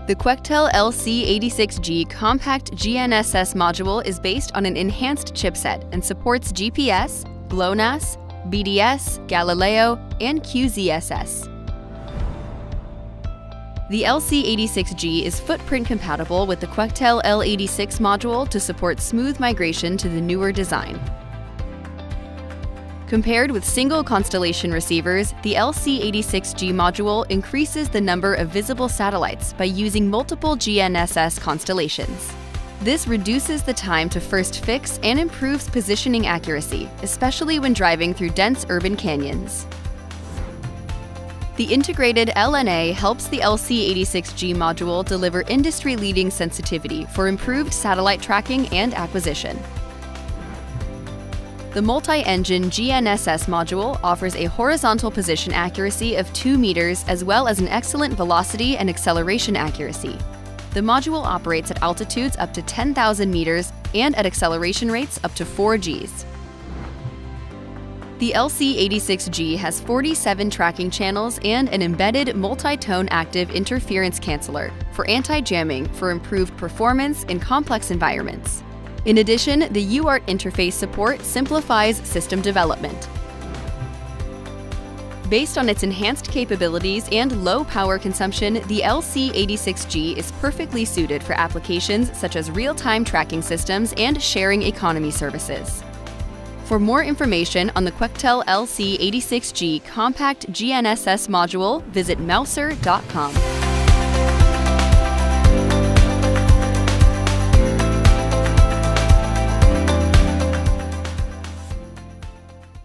The Quectel LC86G compact GNSS module is based on an enhanced chipset and supports GPS, GLONASS, BDS, Galileo, and QZSS. The LC86G is footprint compatible with the Quectel L86 module to support smooth migration to the newer design. Compared with single constellation receivers, the LC86G module increases the number of visible satellites by using multiple GNSS constellations. This reduces the time to first fix and improves positioning accuracy, especially when driving through dense urban canyons. The integrated LNA helps the LC86G module deliver industry-leading sensitivity for improved satellite tracking and acquisition. The multi-engine GNSS module offers a horizontal position accuracy of 2 meters as well as an excellent velocity and acceleration accuracy. The module operates at altitudes up to 10,000 meters and at acceleration rates up to 4 Gs. The LC86G has 47 tracking channels and an embedded multi-tone active interference canceller for anti-jamming for improved performance in complex environments. In addition, the UART interface support simplifies system development. Based on its enhanced capabilities and low power consumption, the LC86G is perfectly suited for applications such as real-time tracking systems and sharing economy services. For more information on the Quectel LC86G compact GNSS module, visit mouser.com.